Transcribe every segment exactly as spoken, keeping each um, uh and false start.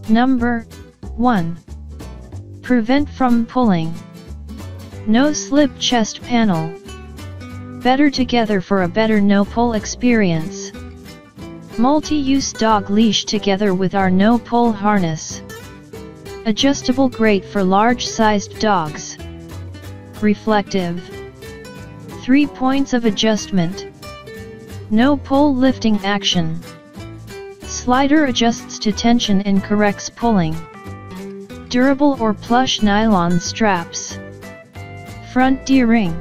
Number one. Prevent from pulling. No slip chest panel. Better together for a better no-pull experience. Multi-use dog leash together with our no-pull harness. Adjustable, great for large-sized dogs. Reflective. Three points of adjustment. No-pull lifting action. Slider adjusts to tension and corrects pulling. Durable or plush nylon straps. Front D-ring.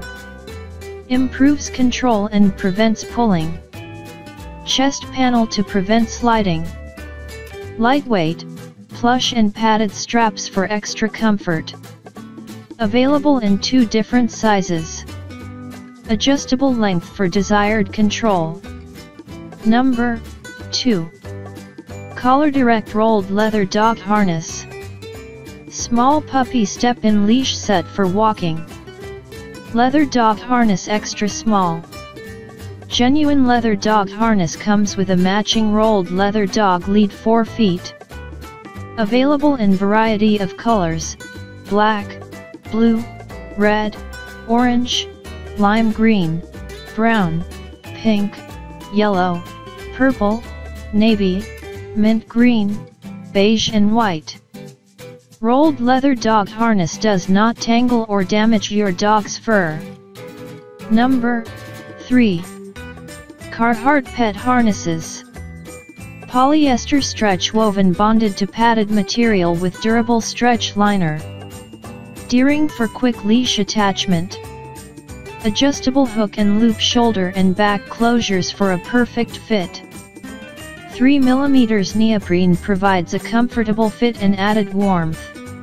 Improves control and prevents pulling. Chest panel to prevent sliding. Lightweight, plush and padded straps for extra comfort. Available in two different sizes. Adjustable length for desired control. Number two. Collar Direct Rolled Leather Dog Harness. Small puppy step-in leash set for walking. Leather dog harness extra small. Genuine leather dog harness comes with a matching rolled leather dog lead four feet. Available in variety of colors: black, blue, red, orange, lime green, brown, pink, yellow, purple, navy, mint green, beige and white. Rolled leather dog harness does not tangle or damage your dog's fur. Number three. Carhartt Pet Harnesses. Polyester stretch woven bonded to padded material with durable stretch liner. D-ring for quick leash attachment. Adjustable hook and loop shoulder and back closures for a perfect fit. three millimeter neoprene provides a comfortable fit and added warmth.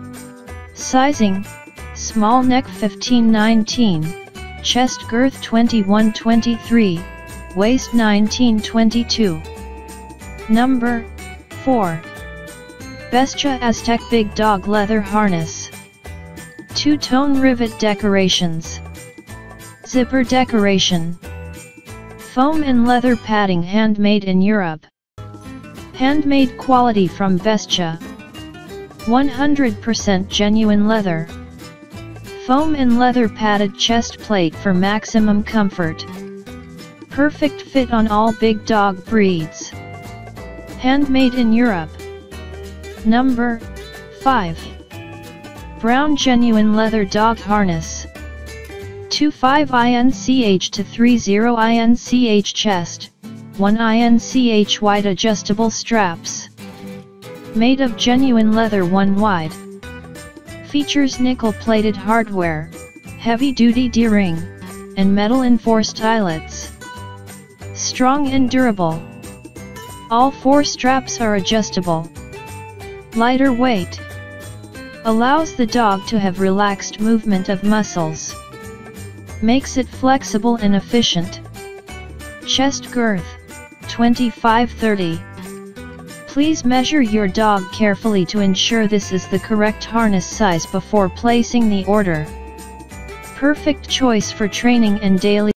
Sizing: small neck fifteen nineteen, chest girth twenty-one twenty-three, waist nineteen twenty-two. Number four. Bestia Aztec Big Dog Leather Harness. Two-tone rivet decorations. Zipper decoration. Foam and leather padding handmade in Europe. Handmade quality from Bestia. one hundred percent genuine leather. Foam and leather padded chest plate for maximum comfort. Perfect fit on all big dog breeds. Handmade in Europe. Number five. Brown Genuine Leather Dog Harness. twenty-five inch to thirty inch chest, one inch wide adjustable straps. Made of genuine leather one wide. Features nickel-plated hardware, heavy-duty D-ring, and metal-enforced eyelets. Strong and durable. All four straps are adjustable. Lighter weight. Allows the dog to have relaxed movement of muscles. Makes it flexible and efficient. Chest girth, twenty-five thirty. Please measure your dog carefully to ensure this is the correct harness size before placing the order. Perfect choice for training and daily